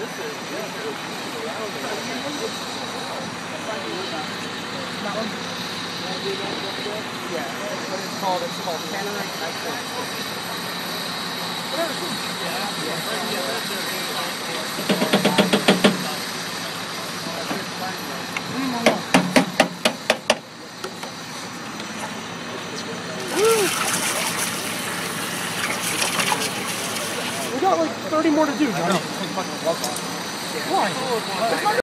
It's called Tannerite We got like 30 more to do, Johnny. Why?